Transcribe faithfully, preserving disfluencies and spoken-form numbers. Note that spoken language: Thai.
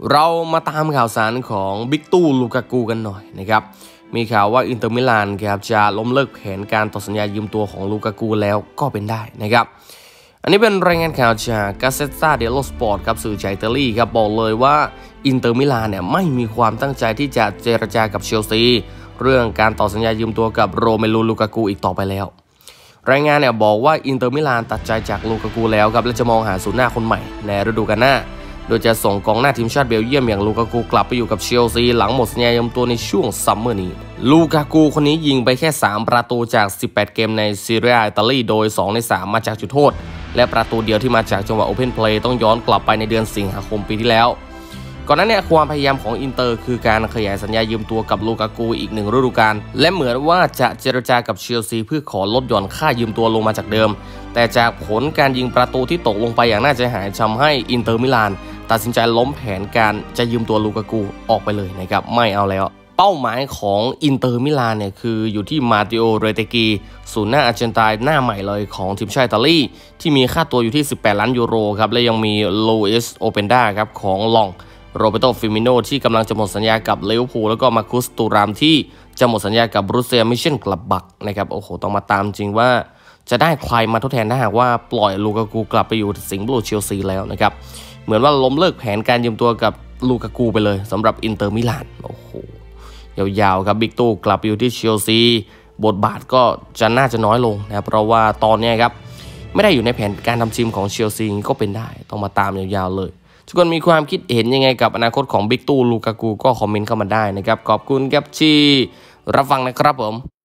เรามาตามข่าวสารของบิ๊กตู่ลูกากูกันหน่อยนะครับมีข่าวว่าอินเตอร์มิลานครับจะล้มเลิกแผนการต่อสัญญายืมตัวของลูกากูแล้วก็เป็นได้นะครับอันนี้เป็นรายงานข่าวจากกาเซต้าเดโลสปอร์ตครับสื่อจากอิตาลีครับบอกเลยว่าอินเตอร์มิลานเนี่ยไม่มีความตั้งใจที่จะเจรจากับเชลซีเรื่องการต่อสัญญายืมตัวกับโรเมลูลูกากูอีกต่อไปแล้วรายงานเนี่ยบอกว่าอินเตอร์มิลานตัดใจจากลูกากูแล้วครับและจะมองหาศูนย์หน้าคนใหม่ในฤดูกาลหน้าโดยจะส่งกองหน้าทีมชาติเบลเยียมอย่างลูกากูกลับไปอยู่กับเชลซีหลังหมดสัญญายืมตัวในช่วงซัมเมอร์นี้ลูกากูคนนี้ยิงไปแค่สามประตูจากสิบแปดเกมในซีเรียอิตาลีโดยสองในสามมาจากจุดโทษและประตูเดียวที่มาจากจังหวะโอเพนเพลย์ต้องย้อนกลับไปในเดือนสิงหาคมปีที่แล้วก่อนหน้านี้ความพยายามของอินเตอร์คือการขยายสัญญายืมตัวกับลูกากูอีกหนึ่งฤดูกาลและเหมือนว่าจะเจรจากับเชลซีเพื่อขอลดหย่อนค่ายืมตัวลงมาจากเดิมแต่จากผลการยิงประตูที่ตกลงไปอย่างน่าใจหายทำให้อินเตอร์มิลานตัดสินใจล้มแผนการจะยืมตัวลูกากูออกไปเลยนะครับไม่เอาแล้วเป้าหมายของอินเตอร์มิลานเนี่ยคืออยู่ที่มาติโอเรเตกีศูนย์หน้าอาร์เจนไตน์หน้าใหม่เลยของทีมชาติอิตาลีที่มีค่าตัวอยู่ที่สิบแปดล้านยูโรครับและยังมีลูอิสโอเปนดาครับของลองโรเบโตฟิมิโนที่กำลังจะหมดสัญญากับลิเวอร์พูลแล้วก็มาคุสตูรามที่จะหมดสัญญากับบรูเซียมิเชนกลับบักนะครับโอ้โหต้องมาตามจริงว่าจะได้ใครมาทดแทนถ้าหากว่าปล่อยลูกากูกลับไปอยู่สิงห์บลูเชลซีแล้วนะครับเหมือนว่าล้มเลิกแผนการยืมตัวกับลูกากูไปเลยสำหรับอินเตอร์มิลานโอ้โหยาวๆครับบิ๊กตู่กลับไปอยู่ที่เชลซีบทบาทก็จะน่าจะน้อยลงนะเพราะว่าตอนนี้ครับไม่ได้อยู่ในแผนการทำทีมของเชลซีก็เป็นได้ต้องมาตามยาวๆเลยทุกคนมีความคิดเห็นยังไงกับอนาคตของบิ๊กตู่ลูกากูก็คอมเมนต์เข้ามาได้นะครับขอบคุณครับที่รับฟังนะครับผม